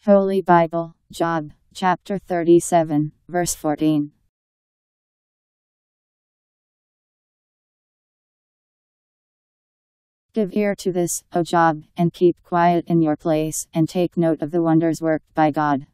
Holy Bible, Job, chapter 37, verse 14. Give ear to this, O Job, and keep quiet in your place, and take note of the wonders worked by God.